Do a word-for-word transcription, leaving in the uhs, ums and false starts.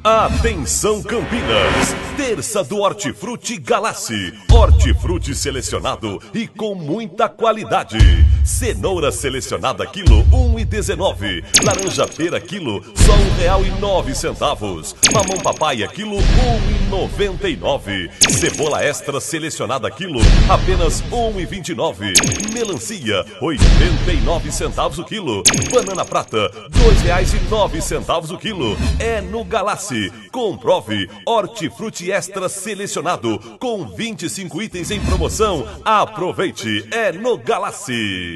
Atenção Campinas, terça do Hortifruti Galassi, hortifruti selecionado e com muita qualidade. Cenoura selecionada quilo um e dezenove, laranja pera quilo só um real e nove centavos, mamão papaya quilo um e noventa e nove, cebola extra selecionada quilo apenas um e vinte e nove, melancia oitenta e nove centavos o quilo, banana prata dois reais e nove centavos o quilo. É no Galassi. Comprove, hortifruti extra selecionado com vinte e cinco itens em promoção. Aproveite, é no Galassi.